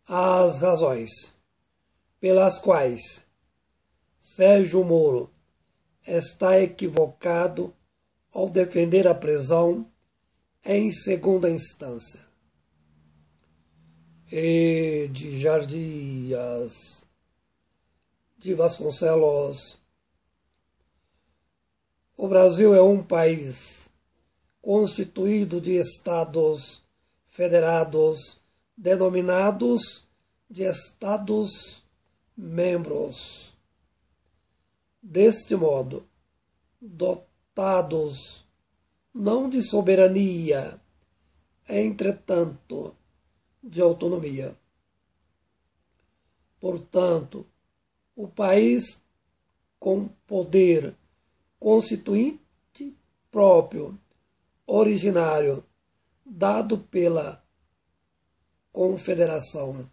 as razões pelas quais Sérgio Moro está equivocado ao defender a prisão em segunda instância. E de Jardias de Vasconcelos. O Brasil é um país constituído de estados federados, denominados de Estados-membros. Deste modo, dotados não de soberania, entretanto, de autonomia. Portanto, o país com poder constituinte próprio, originário, dado pela Confederação.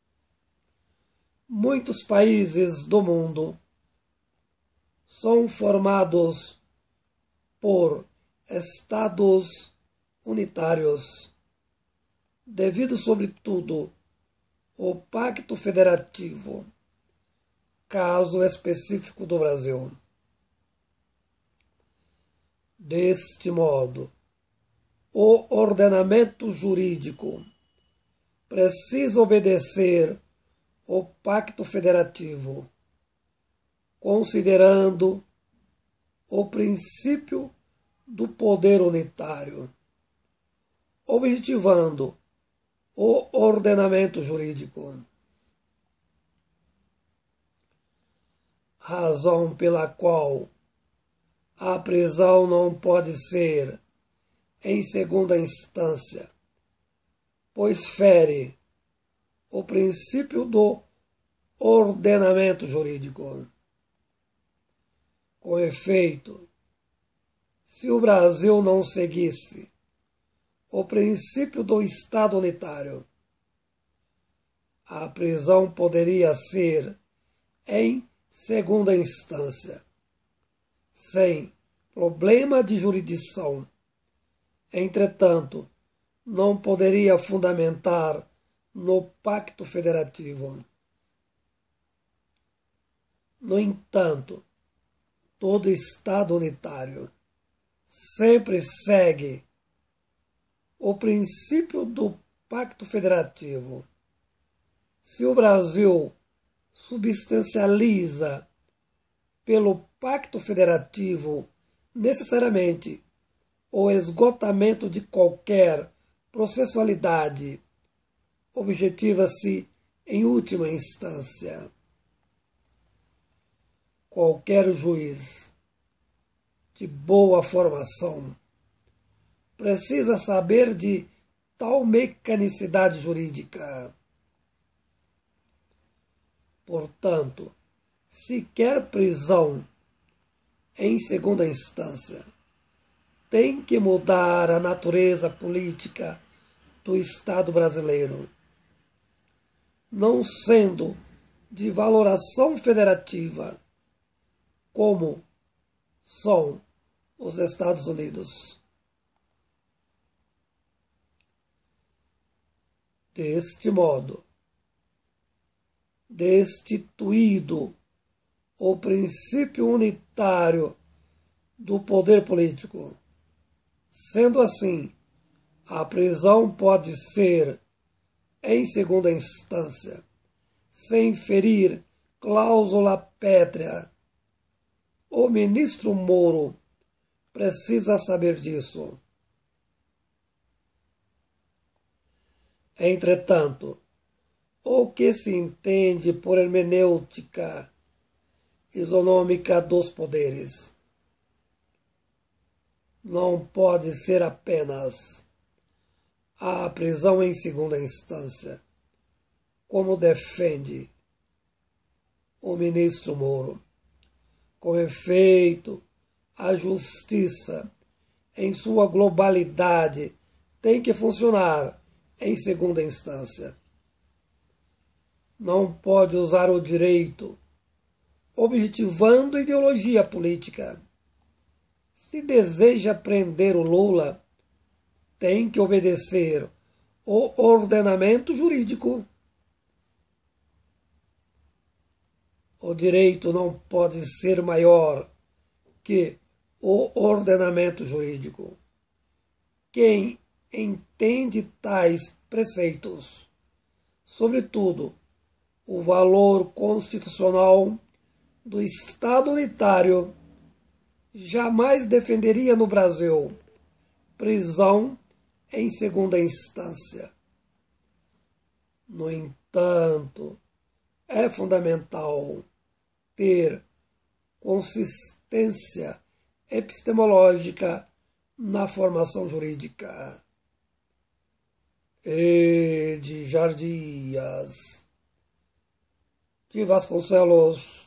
Muitos países do mundo são formados por estados unitários, devido sobretudo ao Pacto Federativo, caso específico do Brasil. Deste modo, o ordenamento jurídico precisa obedecer ao Pacto Federativo, considerando o princípio do poder unitário, objetivando o ordenamento jurídico. Razão pela qual a prisão não pode ser em segunda instância, pois fere o princípio do ordenamento jurídico. Com efeito, se o Brasil não seguisse o princípio do Estado unitário, a prisão poderia ser em segunda instância, sem problema de jurisdição. Entretanto, não poderia fundamentar no Pacto Federativo. No entanto, todo Estado unitário sempre segue o princípio do Pacto Federativo. Se o Brasil substancializa pelo Pacto Federativo necessariamente o esgotamento de qualquer processualidade, objetiva-se em última instância. Qualquer juiz de boa formação precisa saber de tal mecanicidade jurídica. Portanto, se quer prisão em segunda instância, tem que mudar a natureza política do Estado brasileiro, não sendo de valoração federativa, como são os Estados Unidos. Deste modo, destituído o princípio unitário do poder político, sendo assim, a prisão pode ser em segunda instância, sem ferir cláusula pétrea. O ministro Moro precisa saber disso. Entretanto, o que se entende por hermenêutica isonômica dos poderes não pode ser apenas a prisão em segunda instância, como defende o ministro Moro. Com efeito, a justiça, em sua globalidade, tem que funcionar em segunda instância. Não pode usar o direito, objetivando ideologia política. Se deseja prender o Lula, tem que obedecer o ordenamento jurídico. O direito não pode ser maior que o ordenamento jurídico. Quem entende tais preceitos, sobretudo o valor constitucional do Estado unitário, jamais defenderia no Brasil prisão em segunda instância. No entanto, é fundamental ter consistência epistemológica na formação jurídica. E de Jardias de Vasconcelos